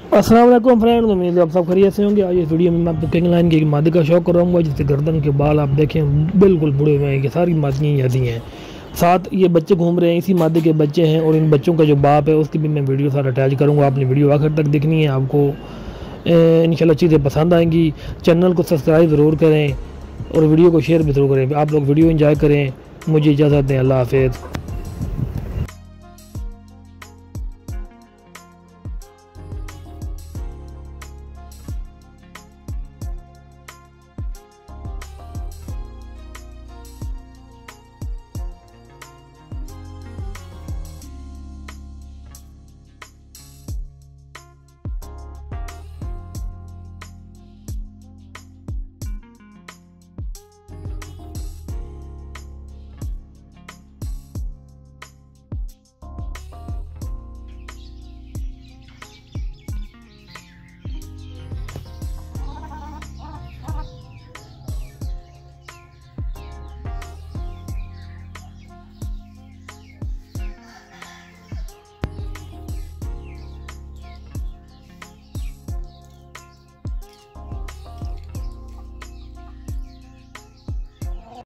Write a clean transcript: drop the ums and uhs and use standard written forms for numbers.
अस्सलाम वालेकुम फ्रेंड, उम्मीद है आप सब खैरियत से होंगे। आज इस वीडियो में मैं आपको किंग लाइन की एक मादी का शौक कराऊंगा, जिससे गर्दन के बाल आप देखें बिल्कुल बुढ़े हुए हैं। ये सारी मादियाँ ऐसी हैं, साथ ये बच्चे घूम रहे हैं, इसी मादी के बच्चे हैं। और इन बच्चों का जो बाप है उसकी भी मैं वीडियो सारा अटैच करूँगा। आपने वीडियो आखिर तक देखनी है, आपको इंशाल्लाह चीज़ें पसंद आएंगी। चैनल को सब्सक्राइब ज़रूर करें और वीडियो को शेयर भी ज़रूर करें। आप लोग वीडियो इंजॉय करें। मुझे इजाज़त दें, अल्लाह हाफ़िज़।